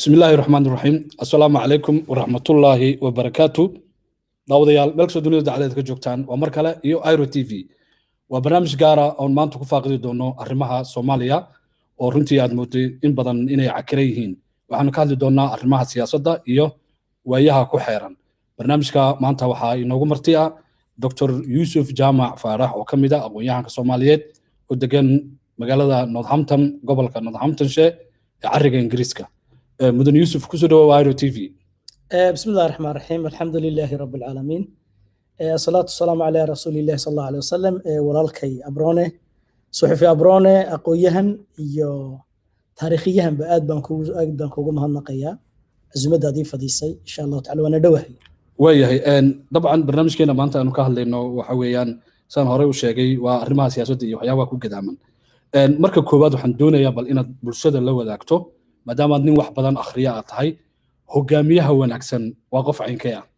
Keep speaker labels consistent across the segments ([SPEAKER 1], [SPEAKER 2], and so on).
[SPEAKER 1] بسم الله الرحمن الرحيم السلام عليكم ورحمة الله وبركاته داوديال ملك الدنيا دعالة كجوكتان ومركلة يو ايرو تي في وبرنامج جارة أو مانتو كفاقدي دونو أرمها صوماليا ورنتي أدموتي إن بدن إني عكريهين وحنا كهدي دونا أرمها سياسة يو وياها كحيرا برنامج كا مانتا وحا إنوغو مرتيا دكتور يوسف جامع فارح وكمدا أقوياها كصوماليات ودقن مقالة نورثامبتون قبل كنورثامبتون شيء عرق إنجليزكا مدن يوسف كسر وايرو تي في.
[SPEAKER 2] بسم الله الرحمن الرحيم الحمد لله رب العالمين الصلاة والسلام على رسول الله صلى الله عليه وسلم ولالكي أبرونه صحفي أبرونه أقويهن يو تاريخيهن بآد بانكو مهنقيا أزمة دي فديسي إن شاء الله تعالى وانا دوهي
[SPEAKER 1] وياهي ان طبعا برنامج كينا maanta aanu ka hadlayno waxa weeyaan san hore u sheegay waa arrimaha siyaasadda iyo waxyaabaha ku gadaaman marka koowaad waxaan doonayaa bal inaad bulshada la wadaagto maadaama aad nin wax badan akhriya aad tahay hogaamiyaha wanaagsan waa qof caynkee ah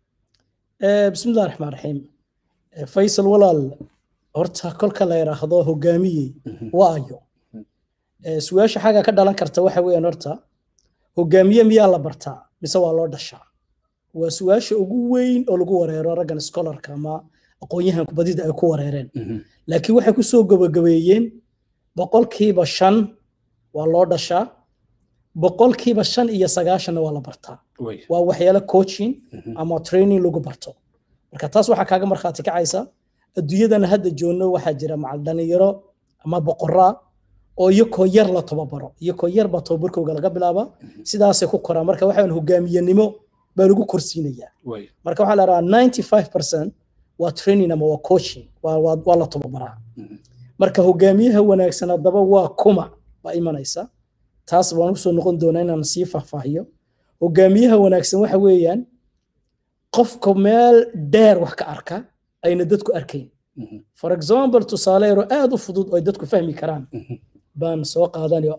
[SPEAKER 2] بسم الله الرحمن الرحيم فيصل walaal horta kolka la yiraahdo hogaamiye waayo su'aasha xaga ka dhalan karta waxa weeyaan horta hogaamiye miyaa la bartaa mise waa loo dhashaa waa su'aasha ugu weyn oo lagu wareero raggan scholarka ama aqoonyahan kubadida ay ku wareereen laakiin waxay ku soo gabagabeeyeen boqolkiiba 5 waa loo dhashaa boqolkiiba 5 waa la bartaa waa waxyaalo coaching ama training lagu barto marka taas waxa kaaga marxaati kacaysa adduunyadana hadda joogno waxa jira macal dhalinyaro ama boqorra oo iyakoo yar la tababaro iyakoo yar ba tababarkooga laga bilaaba sidaas ay ku koraan marka waxaan hogaamiyanimo baa lagu korsiinaya marka waxa la raraa 95% waa training ama waa coaching waa la tababaraa marka hogaamiyaha wanaagsan hadaba waa kuma ba imanaysa taas waan u soo noqon doonaa inaan sii faahfaahiyo hogaamiyaha wanaagsan waxa weeyaan qofka meel dheer wax ka arka ayna dadku arkayn for example tusaaleero aad u fudud oo dadku fahmi karaan baan soo qaadanayo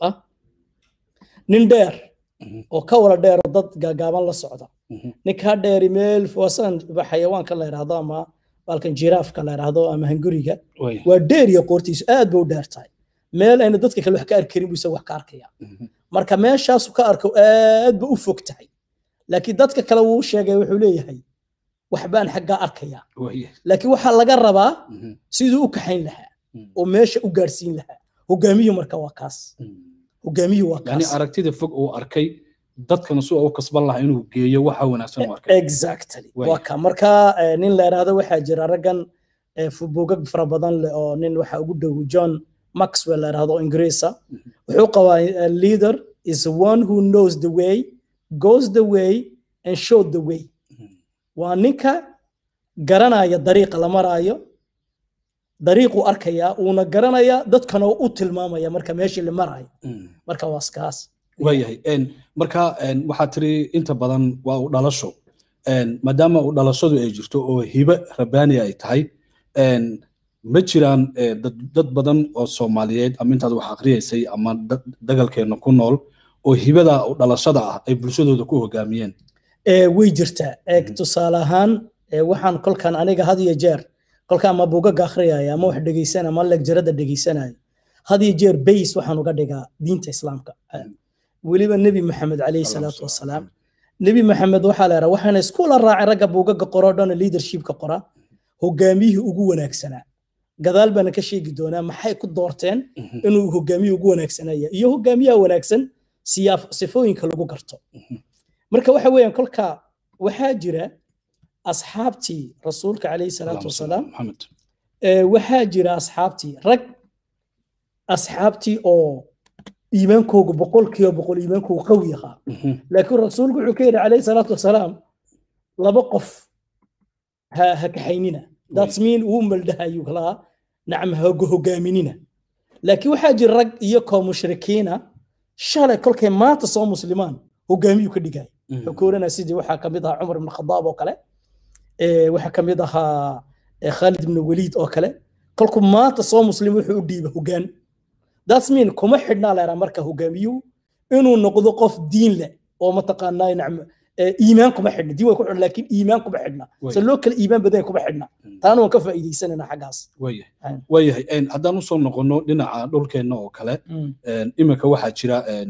[SPEAKER 2] nin dheer oo ka wala dheer dad gaagaaban la socda ninka dheer meel foosan xayawaanka la yiraahdo ama balkan jiraafka la yiraahdo ama hanguriga waa dheer iyo qoortiisu aad buu dheertahay meel ayna dadka kale wax ka arkayn buu wax ka arkaya marka meeshaas ka arko aad buu u fog tahay laakiin dadka kale uu sheegay wuxuu leeyahay wax baan xagga arkaya laakiin waxa laga rabaa sidoo u kaxayn lahaa oo meesha u gaarsiin lahaa hogaamiyo marka waa kaas hogaamiyo waa kaas
[SPEAKER 1] yani aragtida fog oo arkay dadkana soo u kasban lahaa inuu geeyo waxa wanaagsan u arkay
[SPEAKER 2] exactly waa ka marka nin la yiraahdo waxa jira raggan fubuugag fara badan leh oo nin waxa ugu dhow John Maxwell la yiraahdo Ingiriisa wuxuu qabaa leader is one who knows the way goes the way and shows the way waa ninka garanaya dariiqa la maraayo dariiqu arkaya una garanaya dadkana u tilmaamaya marka meeshii la marayo marka waaskaas
[SPEAKER 1] waayahay marka waxa tiri inta badan waa u dhalasho maadaama u dhalashadu ay jirto oo hiba rabbaani ay tahay ma jiraan dad badan oo Soomaaliyeed ama intaad wax aqriyeysay ama dagalkeena ku nool oo hibada u dhalashada ah ay bulshadooda ku hogaamiyeen
[SPEAKER 2] way jirtaa tusaale ahaan waxaan kolkan aniga had iyo jeer kolka ama buugaga akhriyaya ama wax dhageysanaya ama lecture-da dhageysanaya had iyo jeer base waxaan uga dhigaa diinta islaamka waliba nabi maxamed alayhi salaatu wasalaam nabi maxamed waxa la yiraahdaa waxaan isku la raacay ragga buugaga qorodhan leadership-ka qora hogaamiyihii ugu wanaagsanaa gadaal baan ka sheegi doonaa maxay ku doorteen inuu hogaamiye ugu wanaagsanaya iyo hogaamiyaha wanaagsan sifooyinka lagu garto marka waxa weeyaan kolka waxa jira asxaabtii rasuulka alayhi salaatu wasalaam waxa jira asxaabtii oo iimaankoogu boqolkiiba iimaankoogu qawi ah laakiin rasuulku wuxuu ka yiri alayhi salaatu wasalaam laba qof ha kaxaynina that's mean uu maldahayo kala nacam hogaaminina laakiin waxa jira rag iyo koox mushrikiina shalay kolkay maanta soo muslimaan hogaamiyo ka dhigay xukuurana sidii waxa kamid ah Umar ibn Khattab oo kale waxa kamid ah Khalid ibn Walid oo kale kolku maanta soo muslim wuxuu u dhiibay hogaan that's mean kuma xidhnaa la marka hogaamiyo inuu noqdo qof diin leh oo mataqaanaa nacam iimaan kuma xidhna diin way ku xidhan laakiin iimaan kuma xidhna si loo kala iimaan badan kuma xidhna taana waan ka faa'iideysanana xagaas
[SPEAKER 1] waayahay haddaan u soo noqono dhinaca dhulkeena oo kale imika waxa jira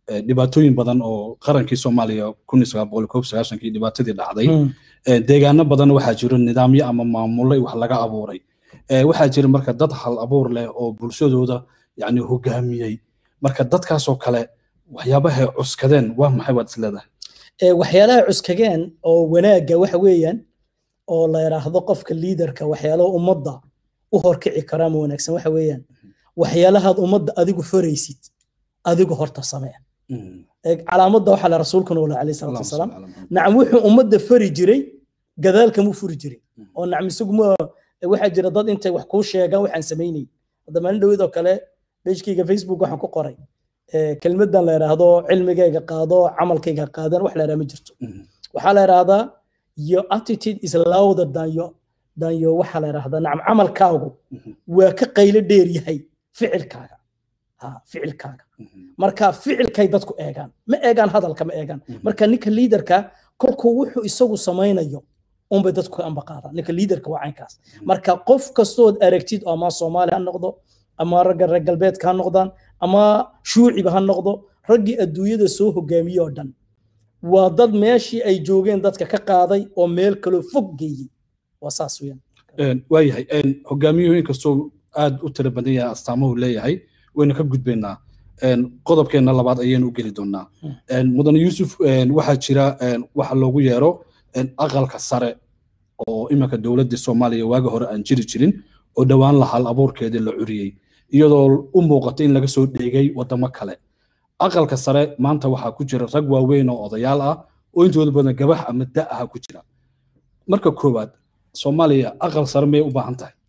[SPEAKER 1] dhibaatooyin badan oo qarankii Soomaaliya 1999 dhibaatadii dhacday deegaano badan waxaa jira nidaamyo ama maamulay wax laga abuuray waxaa jira marka dad hal abuur leh oo bulshadooda yani hogaamiyay marka dadkaas oo kale waxyaabaha cuskadeen waa maxay wad isleedahay
[SPEAKER 2] waxyaalaha cuskageen oo wanaaga waxa weeyaan oo la yiraahdo qofka leaderka waxyaalaha ummadda u horkici kara ma wanaagsan waxa weeyaan waxyaalaha ummadda adigu faraysid adigu horta samee calaamadda waxa la rasuulkuna wala alayhi salaatu wasalaam nacam wuxuu ummadda fari jiray gadaalka mu furi jiray oo nacam isagu waxa jira dad intay wax ku sheegaan waxaan sameeynay hadda maalin dhaweed oo kale page-kayga Facebook waxaan ku qoray kelmadan la yiraahdo cilmigayga qaado camalkayga qaadan wax la yiraahdo ma jirto waxa la yiraahdaa your attitude is louder than your waxa la yiraahdaa nacam camalkaagu waa ka qaylo dheer yahay ficilkaaga ficilkaaga marka ficilkay dadku eegaan ma eegaan hadalka ma eegaan marka ninka leaderka kolkuu wuxuu isagu samaynayo bay dadku amba qaadaan ninka leaderka waa caynkaas marka qof kastood aragtid ama Soomaali ha noqdo ama ragga reer galbeedka ha noqdaan ama shuuciba ha noqdo raggii adduunyada soo hogaamiyo oo dhan waa dad meeshii ay joogeen dadka ka qaaday oo meel kale fog geeyay waa saas weeyaan
[SPEAKER 1] waayahay hogaamiyooyin kastoo aad u tiro badan yahay astaamuhu leeyahay wayna ka gudbaynaa qodobkeena labaad ayaynu u geli doonaa mudan Yuusuf waxaa jira waxa loogu yeero aqalka sare oo imanka dawladda Soomaaliya waaga hore aan jiri jirin oo dhawaan la hal abuurkeeda la curiyay iyadoo u muuqatay in laga soo dheegay wadamo kale aqalka sare maanta waxaa ku jira rag waaweyn oo odayaal ah oo intooda badan gabax ama da'aha ku jira marka koowaad Soomaaliya aqal sare may u baahan tahay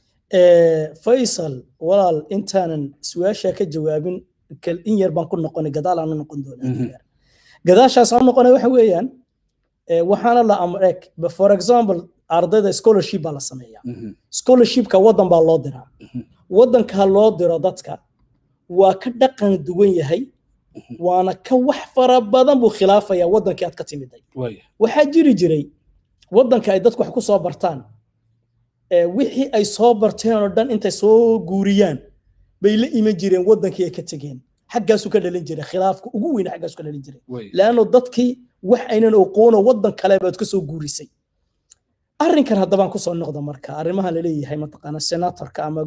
[SPEAKER 2] Faisal walaal intaanan su'aasha ka jawaabin kal in yar baan ku noqonay gadaal aan noqon doonaa gadaashaas aan noqonay waxa weeyaan waxaana la amrek for example ardayda scholarship baa la sameeyaa scholarshipka wadan baa loo diraa wadanka loo diro dadka waa ka dhaqan duwan yahay waana ka wax fara badan buu khilaafaya wadankii aad ka timiday waxa jiri jiray wadanka ay dadku wax ku soo bartaan wixii ay soo barteen oo dhan intay soo guuriyaan bay la iman jireen wadankii ay ka tageen xaggaas uu ka dhalin jiray khilaafka ugu weyn xaggaas uu ka dhalin jiray laano dadkii wax aynan aqoono wadan kale baad ka soo guurisay arrinkan haddaba ku soo noqdo marka arrimaha la leeyahay mataqaana senatorka ama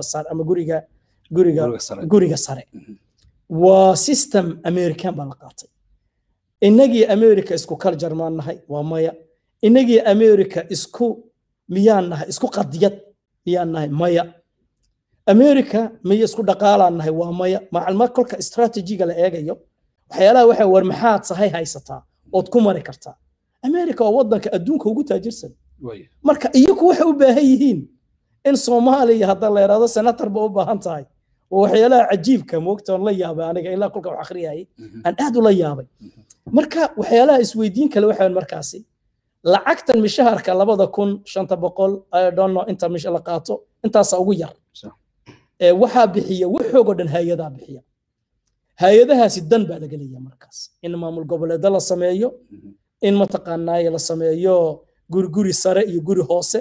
[SPEAKER 2] guriga sare waa system American baa la qaatay inagii America isku culture ma nahay waa maya inagii America isku miyaan nahay isku qadiyad miyaan nahay maya America miya isku dhaqaalaan nahay waa maya macluumaad kolka strategiga la eegayo waxyaalaha waxa war maxaad sahay haysataa oo ku mari kartaa America oo wadanka adduunka ugu taajirsan marka iyagu waxay u baahan yihiin in Soomaaliya hadda la yiraahdo senator ba u baahan tahay waxyaalaha cajiibka moogtaan la yaabay aniga ilaa kulka wax akhriyay aan aad u la yaabay marka waxyaalaha isweydiin kale waxaan markaasi lacagtan mishaharka 2500 I don't know inta mish la qaato intaas ugu yar waxa bixiya wuxuu dhan hay'adaha bixiya hay'adahaasi dan baa laga leeyahay markaas in maamul goboleed la sameeyo in mataqaanaa la sameeyo guri sare iyo guri hoose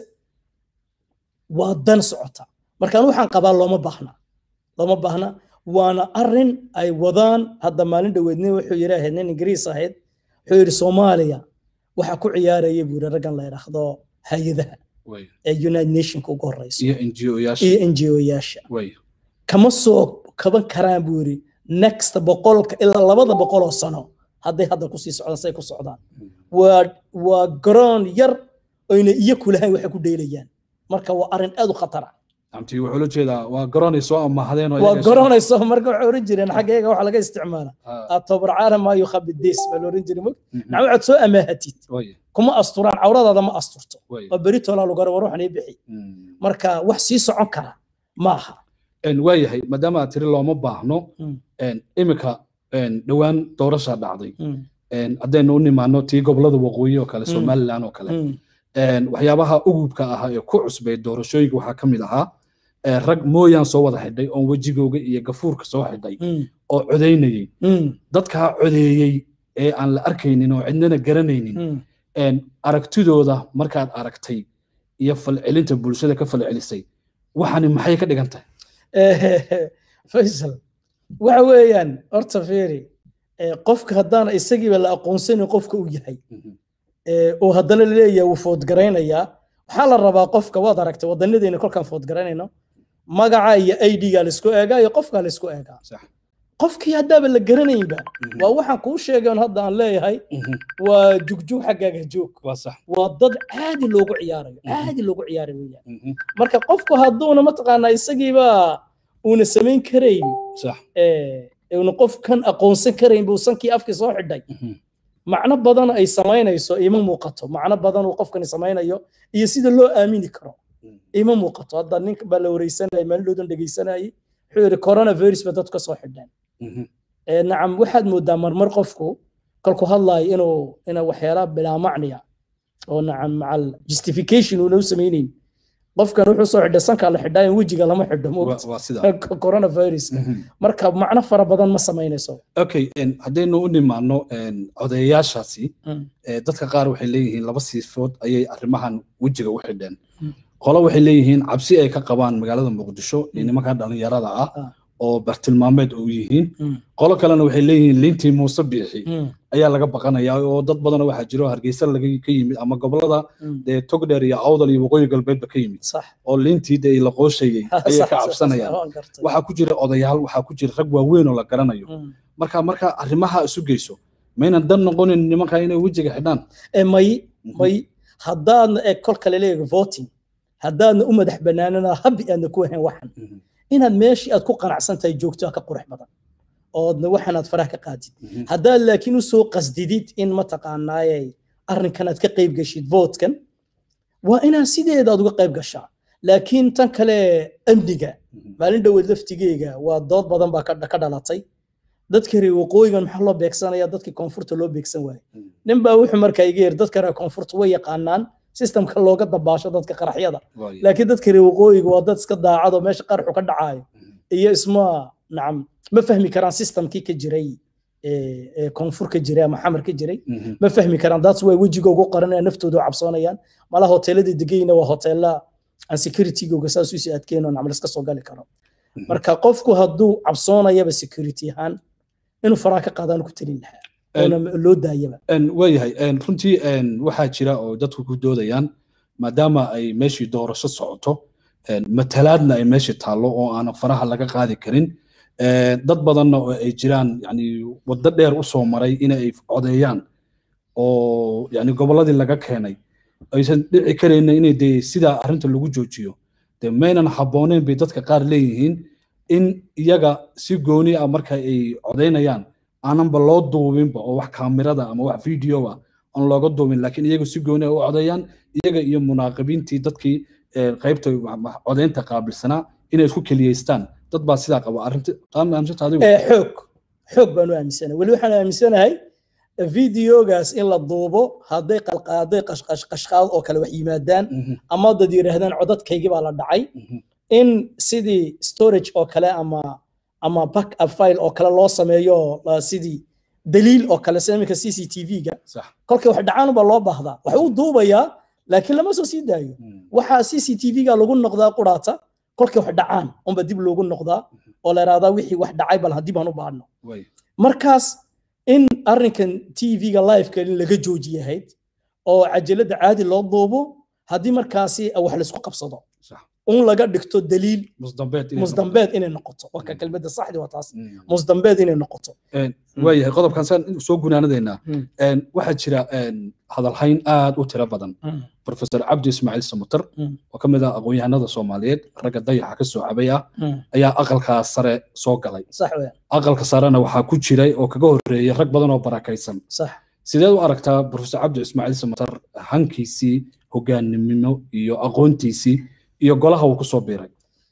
[SPEAKER 2] waa dan socota marka waxaan qabaa looma baahna waana arin ay wadaan hadda maalin dhaweednay wuxuu yiraahdeen in Ingiriis ahayd wuxuu yiri Soomaaliya waxa ku ciyaarayay buur raggan la yiraahdo hay'adaha United Nations ugu horeyso iyo NGO-yaasha kama soo kaban karaan buuri next boqolka ilaa 200 sano hadda ku sii socdaan say ku socdaan waa garoon yar oo inay iyo kulahayn waxa ku dheelayaan marka waa arin aad u khatar ah
[SPEAKER 1] amtii wuxuu la jeedaa waa garoonayso ama hadeen
[SPEAKER 2] waa garoonayso marka wuxuu oran jireen xageega waxa laga isticmaala atobar caalam ma yuqabid dis bal oran jiray nacam cad soo amaahatid kuma asturaan awradaada ma asturto waa berito la lugar waruuxan bixi marka wax sii socon kara maaha
[SPEAKER 1] waayahay maadaama tiri looma baahno imika dhawaan doorasha dhacday hadaynu u nimaano tii gobolada waqooyi oo kale Somaliland oo kale waxyaabaha ugubka ah ee ku cusbay doorashooyinka waxa kamid ahaa rag mooyaan soo wada xidhay oo wajigooga iyo gafuurka soo xidhay oo codeynayay dadka codeeyay ee aan la arkaynin oo cidna garanaynin aragtidooda markaad aragtay iyo falcelinta bulshada ka falcelisay waxani maxay ka dhigan tahay
[SPEAKER 2] Faisal waxa weeyaan horta fiiri qofka haddaan isagiiba la aqoonsanin qofka uu yahay oo haddana leeyahay wuu foodgaraynayaa waxaa la rabaa qofka waad aragtay wadanadeena kolkaan foodgaraynayno magaca iyo ID-ga la isku eegaa iyo qofka la isku eegaa qofkii haddaaba la garanaynba waa waxaan kuu sheegay hadda aan leeyahay waa jugjug xaggaaga joog waa dad caadi loogu ciyaarayo weeyaan marka qofku hadduuna mataqaanaa isagiiba uuna samayn karayn uuna qofkan aqoonsan karayn buu sankii afkii soo xidhay macno badan ay samaynayso ima muuqato macno badan uu qofkani samaynayo iyo sida loo aamini karo ima muuqato hadda ninka baa la wareysanayay maalin dhegeysanayay wuxuu yiri coronavirus ba dadka soo xidhaan nacam waxaad moodaa marmar qofku kalku hadlaay inuu waxyaalaha bilaa macniya oo nacam macal justification uu noo sameeyeen qofkan wuxuu soo xidhay sanka la xidhay wajiga lama xidho moogta coronavirus marka macno fara badan ma sameynayso
[SPEAKER 1] okay hadaynu u nimaano odayaashaasi dadka qaar waxay leeyihiin laba siifood ayay arrimahan wajiga u xidheen qolo waxay leeyihiin cabsi ay ka qabaan magaalada Muqdisho in nimanka dhalinyarada ah oo bartilmaameed u yihiin qolo kalena waxay leeyihiin lintii Muuse Biixi ayaa laga baqanayaa oo dad badan waxa jiro Hargeysa laga ka yimid ama gobolada Togdheer iyo Awdal iyo Waqooyi Galbeed ka yimid oo lintii la qoosheeyay ayaa ka cabsanayaan waxa ku jira odayaal waxa ku jira rag waaweyn oo la garanayo marka arrimaha isu geyso maynan dan noqonin nimanka inay wajiga xidhaan
[SPEAKER 2] may haddaan kol kale leeyahay voting haddaan u madax banaanana habi aan ku ahayn waxan inaad meeshii aad ku qanacsantahay joogto ka qurux badan oo waxanaad faraha ka qaadid haddaad laakiin u soo qasdidid in ma taqaanaayay arrinkan aad ka qayb gashid vote-kan waa inaad sideeda uga qayb gashaa laakiin tan kale amniga maalin dhaweed laftigeega waa dood badan baa ka dhalatay dadka reer waqooyigan maxaa loo beegsanaya dadkii koonfurta loo beegsan waayay nin baa wuxuu markaa iga yiri dadka reer koonfurta way yaqaanaan systemka looga dabaasho dadka qaraxyada laakiin dadka reer waqooyiga waa dad iska daacad oo meesha qaraxu ka dhacayo iyo isma nacam ma fahmi karaan systemkii ka jiray koonfur ka jiray ama xamar ka jiray ma fahmi karaan that's way wajigooga qaranaya naftooda u cabsoonayaan mala hoteelada degayna waa hoteela aan security-googa saas u sii adkeeno nacam iska soo gali karo marka qofku hadduu cabsoonayaba security ahaan inuu faraha ka qaadaan ku talin lahaa loo daayaba
[SPEAKER 1] waayahay runtii waxaa jira oo dadku ku doodayaan maadaama ay meeshii doorasho socoto matalaadna ay meeshii taallo oo aan faraha laga qaadi karin dad badanna oo ay jiraan yani waddo dheer u soo maray inay codeeyaan oo yani gobolladii laga keenay aysan dhici karayna inay dee sidaa arrinta lagu joojiyo dee maynan habbooneyn bay dadka qaar leeyihiin in iyaga si gooni ah marka ay codeynayaan aananba loo duubinba oo wax kaamirada ama wax video ah aan looga duubin laakiin iyaga si gooni ah u codeeyaan iyaga iyo munaaqibiintii dadkii qaybta codeynta qaabilsanaa inay isku keliyeystaan dad baa sidaa qaba arrinta aaminsantahay adigu
[SPEAKER 2] xoog baan u aaminsanahay weli waxaan aaminsanahay videogaas in la duubo hadday qashqaad oo kale wax yimaadaan ama dad yiraahdaan codadkaygii baa la dhacay in sidii storage oo kale ama backup file oo kale loo sameeyo sidii daliil oo kale sida CCTV-ga kolkii wax dhacaan baa loo baahdaa wax uu duubayaa laakiin lama soo sii daayo waxa CCTV-ga lagu noqdaa quraata kolkii wax dhacaan unba dib loogu noqdaa oo la raada wixii wax dhacay bal hadii baan u baahno markaas in arrinkan TV-ga live-ka laga joojiyahayd oo cajalada caadi loo duubo hadii markaasi wax la isku qabsado laga dhigto daliil musdambeed inay noqoto waa kelmadda saxda waa taas musdambeed inay noqoto
[SPEAKER 1] waayahay qodobkan saan soo gunaanadeena waxaa jira hadalhayn aad u tiro badan professor Cabdi Ismaaciil Samatar oo ka mid ah aqoon-yahanada Soomaaliyeed ragga dayaxa ka soo cabay ah ayaa aqalka sare soo galay
[SPEAKER 2] sax weey
[SPEAKER 1] aqalka sarena waxaa ku jiray oo kaga horeeyay rag badan oo barakaysan
[SPEAKER 2] sax
[SPEAKER 1] sideed u aragtaa professor Cabdi Ismaaciil Samatar hankiisii hoggaanimo iyo aqoontiisii iyo golaha uu ku soo biiray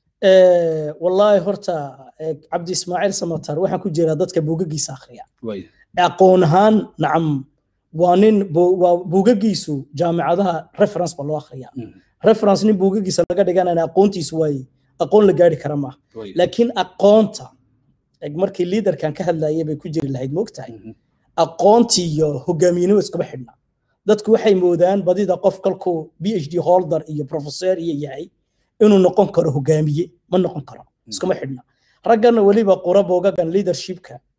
[SPEAKER 2] wallahi horta Cabdi Ismaaciil Samatar waxaan ku jiraa dadka buugagiisa akhriya aqoon ahaan nacam waa nin buugagiisu jaamacadaha reference ba loo akhriya reference nin buugagiisa laga dhiganana aqoontiisu way aqoon la gaari kara ma laakiin aqoonta markii leaderkan ka hadlayay bay ku jiri lahayd moogtahay aqoonti iyo hoggaamiyinimo isku xidhna dadku waxay moodaan badida qof kalku PhD holder iyo professor iyo yahay inuu noqon karo hoggaamiye ma noqon karo iskuma xidhna raggana waliba qura boogagan leadershipka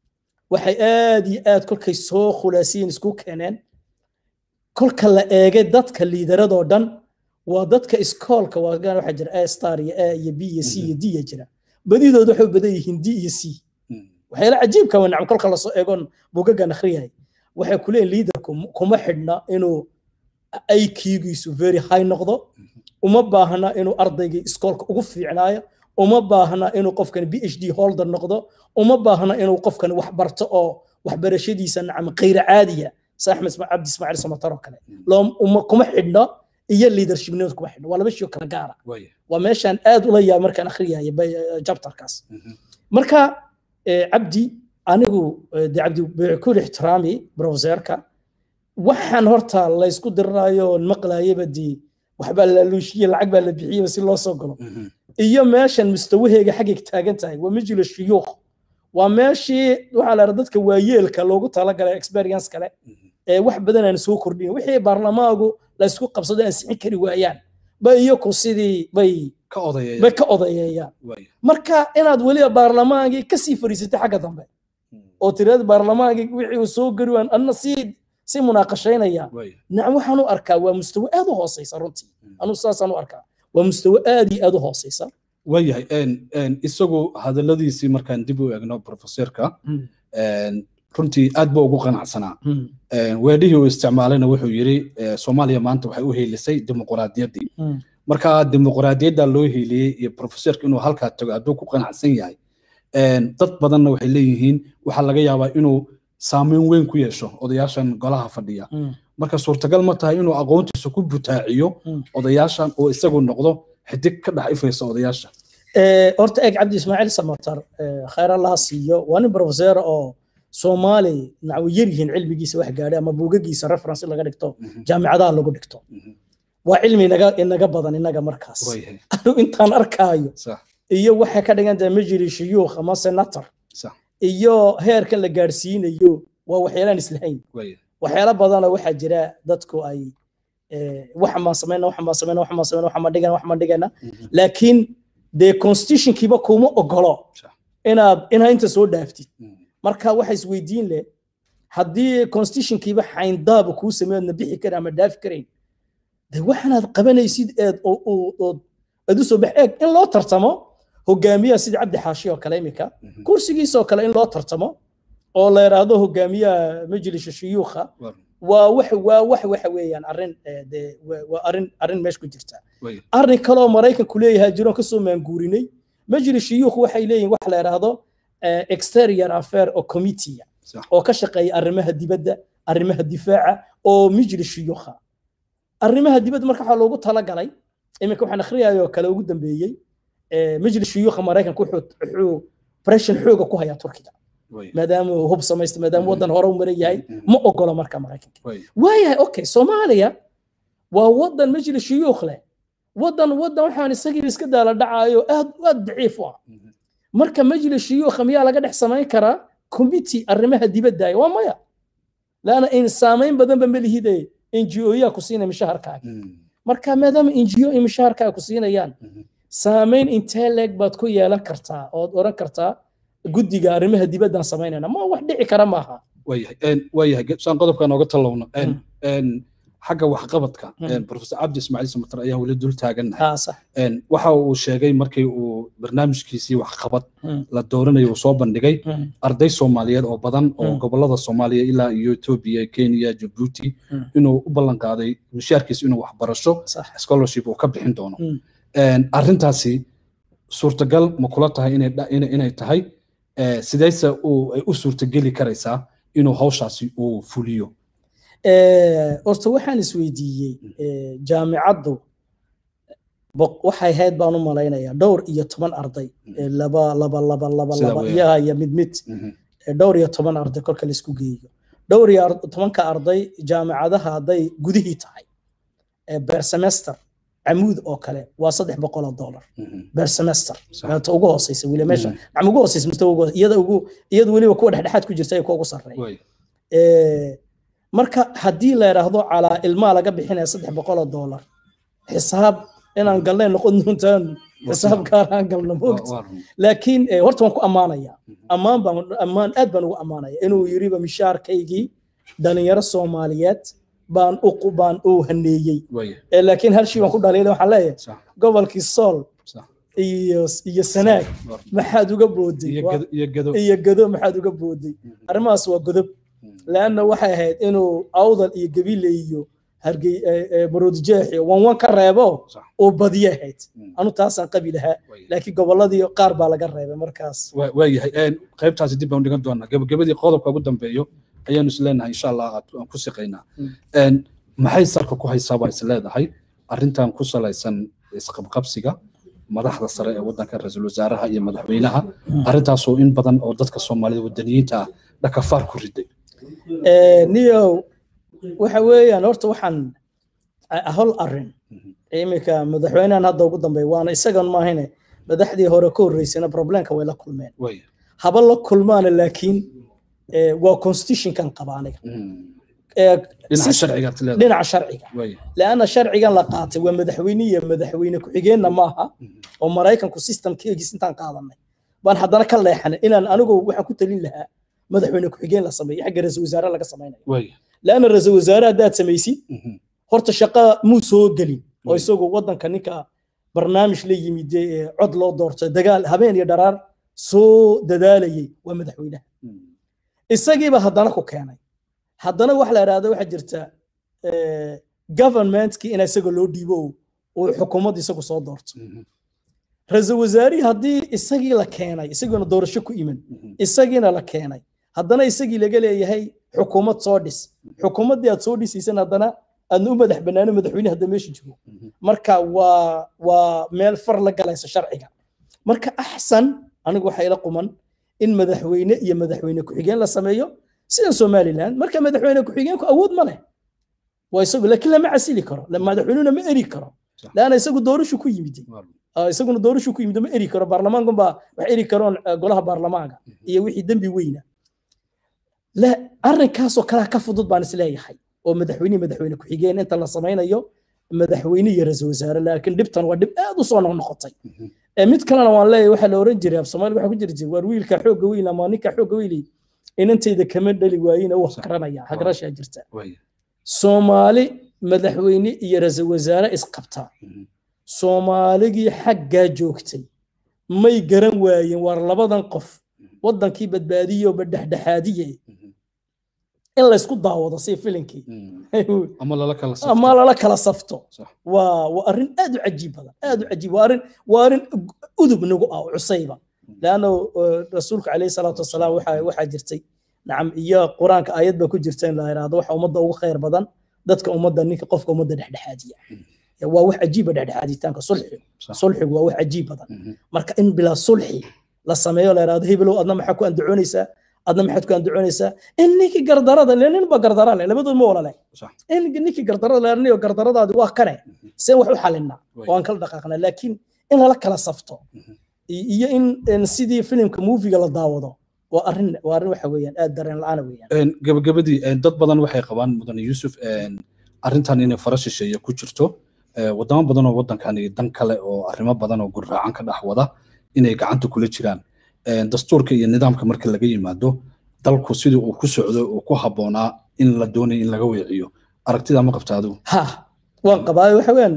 [SPEAKER 2] waxay aad iyo aad kolkay soo khulaasiin isku keeneen kolka la eegay dadka liidaradoo dhan waa dadka iskoolka waxaa jira A star iyo A iyo B iyo C iyo D jira badidood waxay badan yihiin D iyo C waxay la cajiibka wanacam kolka la soo eegon buugagan akhriyay waxay ku leeyihiin liidarku kuma xidhna inuu IQ-giisu very high noqdo uma baahna inuu ardayga iskoolka ugu fiicnaayo uma baahna inuu qofkan PhD holder noqdo uma baahna inuu qofkan wax barto oo waxbarashadiisa nacam qeyr caadiya Ahmed Abdi Ismail Samatar oo kale kuma xidhna iyo leadershipnimada kuma xidhna waa laba shay kala gaara waa meeshan aad u la yaab markaan akhriyay chapterkaas marka Abdi anigu Abdi bi'kul ihtirami professorka waxaan horta la isku diraayo maqlaayay badii waxba la luushiye lacag baa la bixiyay si loo soo galo iyo meeshan mustawaheega xaqiiq taagan tahay waa majlis shuyuukh waa meeshii waxa la dadka waayeelka loogu talagalay experience kale wax badan aan soo kordhin wixii baarlamaanku la isku qabsaday aan sixin kari waayaan ba iyo ku sidii bay ka odayeeyaan marka inaad waliba baarlamaankii ka sii fariisatay xagga dambe oo tirada baarlamaankii wixii uu soo gari waan anna si munaaqashaynaya nacam waxaan u arkaa waa mustawa aad u hooseysa runtii anu saasaan u arkaa waa mustawa aad iyo aad u hooseysa
[SPEAKER 1] wayahay isagu hadaladiisii markaan dib u eegno professorka runtii aad buu ugu qanacsanaa weedhihii uu isticmaalayna wuxuu yiri Soomaaliya maanta waxay u heelisay dimuqraadiyaddii marka dimuqraadiyadda loo heeliyay iyo professorka inuu halka tago adoo ku qanacsan yahay dad badanna waxay leeyihiin waxa laga yaabaa inuu saameyn weyn ku yeesho odayaashan golaha fadhiya marka suurtagal ma tahay inuu aqoontiisa ku butaaciyo odayaashan oo isagu noqdo xidig ka dhax ifaysa odayaasha
[SPEAKER 2] horta eeg Abdi Ismail Samatar khayr Allah siiyo waa nin professor oo Soomaali naw yaryihiin cilmigiisa wax gaadhay ama buugagiisa reference laga dhigto jaamacadaha lagu dhigto waa cilmi inaga badan inaga markaas anu intaan arkaayo iyo waxa ka dhigan majlis shuyuukh ama senator iyo heerka la gaarsiinayo waa waxyaalaan islahayn waxyaala badan waxa jira dadku ay wax ma dhigana laakiin the constitution kiba kuma ogolo inaad inta soo dhaaftid marka waxa isweydiin leh hadii constitution kiba xayndaab ku sameeyna bixi kara ama dhaaf kareen de waxaad qabanaysid aad u soo baxeeg in loo tartamo hogaamiyaha sida Abdi Xaashi oo kale imika kursigiisa oo kale in loo tartamo oo la yiraahdo hogaamiyaha majlis shuyuukha waxa weeyaan arrin meesh ku jirta arrin kale oo Mareykanku leeyahay jiro ka soo maanguurinay majlis shuyuukh waxay leeyihiin wax la yiraahdo exterior affair oo committee oo ka shaqeeya arrimaha dibadda arrimaha difaaca oo majlis shuyuukha arrimaha dibadda marka waxa loogu tala galay imika waxaan akhriyayo kale ugu dambeeyay majlis shuyuukha Mareykanku wuxuu pressure xooga ku haya Turkiga maadaama hub samaysta maadaama wadan hore u mareeyay ma ogolo marka Mareykanka waayahay okay Soomaaliya waa wadan majlis shuyuukh leh wadan waxaan isagii iska daala dhacaayo aad daciif ah marka majlis shuyuukh miyaa laga dhex samayn karaa committee arrimaha dibadda waa maya laana in saameyn badan ba malihiday NGO-ya ku siinay mishaarkaaga marka maadaama NGO ay mishaarkaaga ku siinayaan saameyn intee leeg baad ku yeelan kartaa oo oran kartaa guddiga arrimaha dibadda sameynayna ma wax dhici kara maaha
[SPEAKER 1] wayahay saan qodobkan uga talowno xagga waxqabadka professor Abdi Ismail Samatar ayaa wali dul taaganahay waxa uu sheegay markii uu barnaamijkiisii waxqabad la dooranayo soo bandhigay arday Soomaaliyeed oo badan oo gobolada Soomaaliya ilaa Ethiopia Kenya Djibouti inuu u ballan qaaday mishaarkiisa inuu waxbarasho scholarship uu ka bixin doono arrintaasi suurtagal ma kula tahay inay tahay sidaysa ay u suurtageli karaysaa inuu hawshaasi uu fuliyo
[SPEAKER 2] horta waxaan isweydiiyey jaamicaddu waxay ahayd baan u malaynayaa dhowr iyo 10 arday laba iyo mid dhowr iyo 10 arday kolka la isku geeyo dhowr iyo 10 arday jaamicadaha haday gudihii tahay per semester عمود أو كله وصدح بقول $1 بير سمستر توجه أسيس ولا ماشى عم وجه أسيس مستوى يد ولي وكون حد كوجر ساي كوجو صرّي مركا هدي لا يرهضوا على المال قبل حين صدح بقول $1 حساب inaan galnay noqon doontaan xisaab gaar aan galno moogta laakiin horta waan ku ammaanaya ammaan aad baan ugu ammaanaya inuu yiriba mishaarkaygii dhalinyaro Soomaaliyeed baan u haneeyay laakiin hal shay waan ku dhaleelay waxaan leeyahay gobolkii Sool iyo Sanaag maxaad uga booday iyo gado maxaad uga booday arrimahaas waa godob laana waxay ahayd inuu awdal iyo gabiile iyo hargey baroodjeexi wan ka reebo oo badiye ahayd anu taasaan qabi lahaa laakiin goboladii qaar baa laga reebay markaas
[SPEAKER 1] waayahay qaybtaasi dib aan dhigan doonaa gabagabadii qodobka ugu dambeeyo ayaan isleenahay insha Allah aan ku shaqeynaa maxay sarka ku haysaa is leedahay arrintan ku salaysan isqabqabsiga madaxda sare ee wadanka ra'iisul wasaaraha iyo madaxweynaha arrintaas oo in badan oo dadka Soomaalida wadaniyiinta ah dhakafaar ku riday
[SPEAKER 2] niyo waxa weeyaan horta waxaan hal arrin imika madaxweynahan hadda ugu dambeeyay waana isagan ma ahayne madaxdii hore ka horeysayna problemka way la kulmeen haba la kulmaan laakiin waa constitution kan qabaaniga dhinaca sharciga laana sharcigan la qaatay waa madaxweyne ku xigeenna maaha oo Mareykanku systemkiisa intaan qaadanay baan haddana ka leexanay inaan anigu waxaan ku talin lahaa madaxweyne ku xigeen la sameeyo xagga ra'iisul wasaare laga sameeyo laana ra'iisul wasaare hadaad sameeysid horta shaqo muu soo gelin oo isagoo wadanka ninka barnaamij la yimid cod loo doortay dagaal habeen iyo dharaar soo dadaalayay waa madaxweynaha isagiiba haddana ku keenay haddana wax la yiraahdo waxa jirta government-ki in isaga loo dhiibo oo xukuumadda isagu soo doorto ra'iisul wasaare haddii isagii la keenay isaguna doorasho ku iman isagiina la keenay haddana isagii laga leeyahay xukuumad soo dhis xukuumaddii aad soo dhisaysan haddana aad u madax banaano madaxweynaha hadda meesha joogo marka waa meel far la galaysa sharciga marka ahsan anigu waxa ila quman in madaxweyne iyo madaxweyne ku xigeen la sameeyo sida Somaliland marka madaxweyne ku xigeenku awood ma leh waa isagu laakiin lama casili karo lama madaxweynuhu ma eri karo laana isagu doorasho ku yimid isaguna doorasho ku yimid ma eri karo baarlamaanku ba wax eri karo golaha baarlamaanka iyo wixii dambi weyna la arrinkaas oo kala ka fudud baan isleeyahay oo madaxweyne ku xigeen inta la sameeyo madaxweyne iyo ra'iisul wasaare laakiin dibtan waa dib aad u soo noqotay mid kalena waan leeyahay waxa la oran jiray Soomaali waxa ku jiray war wiilka xoog weyn ama ninka xoog weyn inantayda kama dhali waayeen oo wax qaranaya hagrasha jirta Soomaali madaxweyne iyo ra'iisul wasaare isqabta Soomaaligi xagga joogtay may garan waayeen war labadan qof wadankii badbaadiyo badhaxdhaxaadiyay in la isku daawado si filimkii ama lala kala safto waa arrin aad u cajiib badan waa arrin udub nagu ah cusayba laana rasuulka kaleey salaatu wasalaam waxa jirtay nacam iyo quraanka aayad ba ku jirta in la yiraahdo waxa ummadda ugu khayr badan dadka ummadda ninka qofka ummadda dhexdhexaadiya waa wax cajiib dhexdhexaaditaanka sulxigu waa wax cajiib badan marka in bila sulxi la sameeyo la yiraahdo hebelo adna maxaa ku andacoonaysaa adna maxaad ku andacoonaysaa in ninki gardarada leenin ba gardara leh labadood ma wala leh in ninki gardarada leenin oo gardaradaadi waa kane seen wax u xalinna waan kala dhaqaaqna laakiin in la kala safto iyo in sidii filimka movie-ga la daawado waa arrin waxa weeyaan aad dareen la'aan weeyaan
[SPEAKER 1] gabagabadii dad badan waxay qabaan mudan Yuusuf arrintan inay farashisheeyo ku jirto wadamo badan oo wadankan dan kale oo arrimo badan oo gurraacan ka dhax wada inay gacanta kula jiraan dastuurka iyo nidaamka marka laga yimaado dalku sidii uu ku socdo oo ku haboonaa in la doonayo in laga weeciyo aragtida ma qabtaado
[SPEAKER 2] waan qabaa waxa weeyaan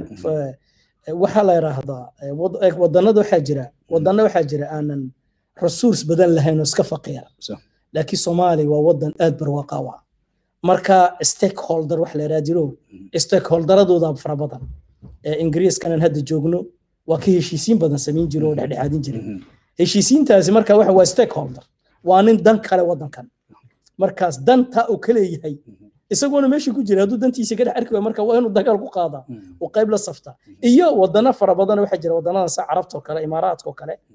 [SPEAKER 2] waxa la yiraahdaa wadanada waxa jira aanan resource badan lahayn oo iska faqiira laakiin Soomaaliya waa wadan aad barwaaqo ah marka stakeholder wax la yiraahdo stakeholderadooda fara badan Ingiriiskan hadda joogno waa ka heshiisiin badan sameyn jiro oo dhexdhexaadin jiray heshiisiintaasi marka waxa waa stakeholder waa nin dan kale wadankan markaas danta uu kale yahay isaguna meeshii ku jira haduu dantiisa ka dhex arki marka waa inuu dagaal ku qaada oo qayb la safta iyo wadana fara badan waxa jira wadanada sa Carabta oo kale Imaaraadka oo kale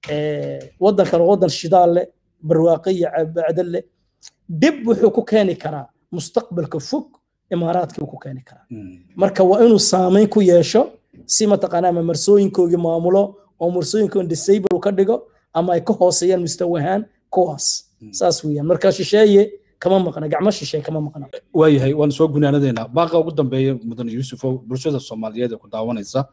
[SPEAKER 2] wadankan wadan shidaal leh barwaaqiya bacdal leh dib wuxuu ku keeni karaa mustaqbalka fog Imaaraadka ku keeni karaa marka waa inuu saameyn ku yeesho si mataqaanaa marsooyinkoodii maamulo oo marsooyinkoon disable ka dhigo ama ay ka hooseeyaan mustawahan kuwaas saas weeyaan marka shisheeye kama maqna gacmo shisheeye kama maqna
[SPEAKER 1] waayahay waan soo gunaanadeena baaqa ugu dambeeya mudan Yuusuf bulshada Soomaaliyeed ku daawanaysa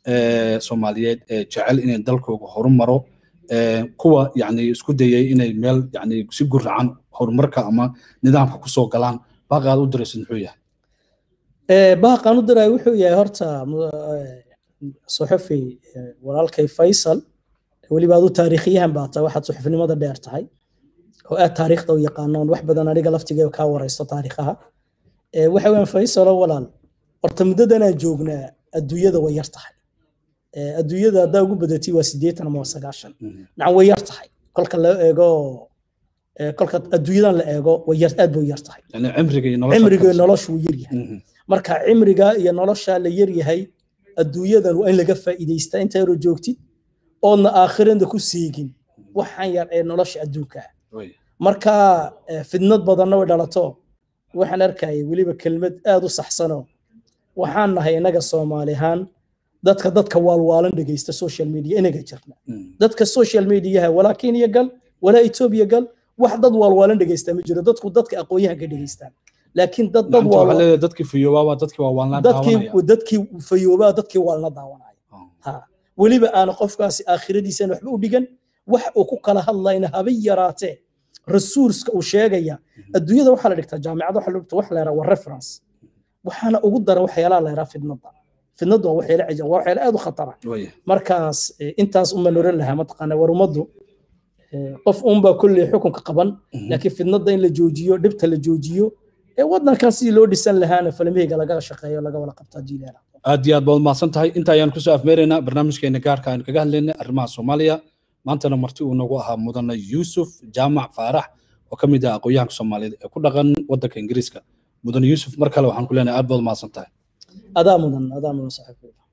[SPEAKER 1] Soomaaliyeed jecel inay dalkooda horumaro kuwa yani isku dayay inay meel yani si gurracan horumarka ama nidaamka ku soo galaan baaqaad u diraysid muxuu yahay
[SPEAKER 2] baaqaan u diray wuxuu yahay horta suxufi walaalkay Faisal waliba aad u taariikhiyahan baa tahay waxaad suxufinimada dheer tahay oo aad taariikhda u yaqaanaan wax badan aniga laftigeeda ka waraysto taariikhaha waxa weyn Faisal walaal horta muddadan aan joognaa adduunyada way yar tahay adduunyada hadda ugu badatay waa 80 ama 90 nacan way yar tahay kolka la eego kolka adduunyadan la eego way yar aad buu yar tahay
[SPEAKER 1] yani cimriga
[SPEAKER 2] noloshu yar yahay marka cimriga iyo nolosha la yar yahay adduunyadan waa in laga faa'iideystaa inta yar joogtid oo aakhirada ku siigin waxaan yar ee nolosha adduunka marka fidnad badanna way dhalato waxaan arkay waliba kelmad aad u saxsano waxaan nahay inaga Soomaalihan dadka waalwaalan dhageysta social media inaga jirna dadka social media walaakiin yagal wala Ethiopia gal wax dad waalwaalan dhageysta ma jiro dadka aqoonyahan ka dhageystaan laakiin waalwaalan
[SPEAKER 1] dadkii fiyooba
[SPEAKER 2] dadkii fiyooba dadkii waalna daawanaya ha waliba aan qofkaasi aakhiradiisa waxba u dhigan wax uu ku kala hadlayna haba yaraatee resource uu sheegaya adduunyada waxa la dhigtaa jaamacada waxa la dhigtaa wax la yiraahdo reference waxaana ugu daran waxyaalaha la yiraahdo fidnadu waa waxyaalo aad u khatar ah markaas intaas uma noran laha matqana warumadu qof ba kulli xukunka qaban laakiin fidnada in la joojiyo dhibta la joojiyo wadankan si loo dhisan lahaana falmihiga laga shaqeeyo laga wada qabtaa jiilaha
[SPEAKER 1] aad iyo aad baad mahadsan tahay inta ayaan ku soo afmeeraynaa barnaamijkeena gaarka aan kaga hadlaynay arrimaha Soomaaliya maantana marti uu nagu ahaa mudane Yuusuf Jaamac Faarax oo kamid ah aqoonyahanka Soomaaliyeed ee ku dhaqan wadanka Ingiriiska mudane Yuusuf mar kale waxaan ku leenahay aad baad mahadsan tahay
[SPEAKER 2] adaa mudan saxafiga